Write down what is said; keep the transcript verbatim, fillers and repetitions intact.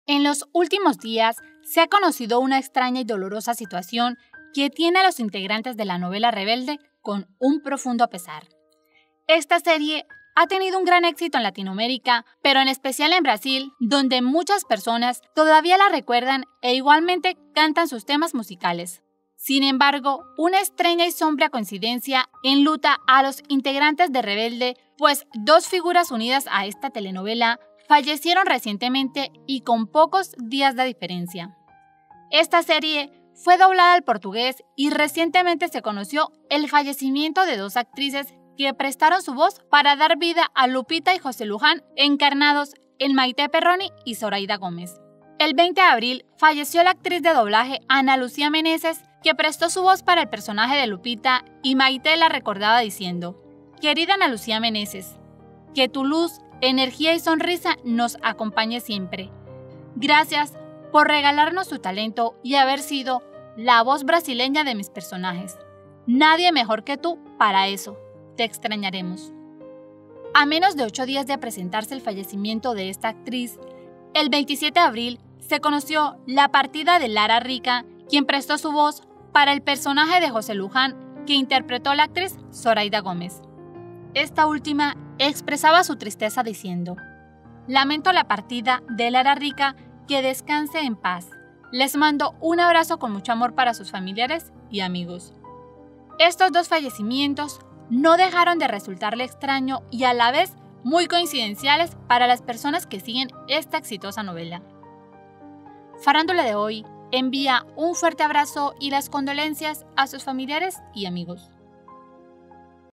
En los últimos días se ha conocido una extraña y dolorosa situación que tiene a los integrantes de la novela Rebelde con un profundo pesar. Esta serie ha tenido un gran éxito en Latinoamérica, pero en especial en Brasil, donde muchas personas todavía la recuerdan e igualmente cantan sus temas musicales. Sin embargo, una extraña y sombría coincidencia enluta a los integrantes de Rebelde, pues dos figuras unidas a esta telenovela fallecieron recientemente y con pocos días de diferencia. Esta serie fue doblada al portugués y recientemente se conoció el fallecimiento de dos actrices que prestaron su voz para dar vida a Lupita y José Luján, encarnados en Maite Perroni y Zoraida Gómez. El veinte de abril falleció la actriz de doblaje Ana Lucía Meneses, que prestó su voz para el personaje de Lupita, y Maite la recordaba diciendo: «Querida Ana Lucía Meneses, que tu luz, energía y sonrisa nos acompañe siempre. Gracias por regalarnos tu talento y haber sido la voz brasileña de mis personajes. Nadie mejor que tú para eso. Te extrañaremos». A menos de ocho días de presentarse el fallecimiento de esta actriz, el veintisiete de abril se conoció la partida de Lara Rica, quien prestó su voz para el personaje de José Luján, que interpretó la actriz Zoraida Gómez. Esta última expresaba su tristeza diciendo: «Lamento la partida de Lara Rica, que descanse en paz. Les mando un abrazo con mucho amor para sus familiares y amigos». Estos dos fallecimientos no dejaron de resultarle extraño y a la vez muy coincidenciales para las personas que siguen esta exitosa novela. Farándula de hoy envía un fuerte abrazo y las condolencias a sus familiares y amigos.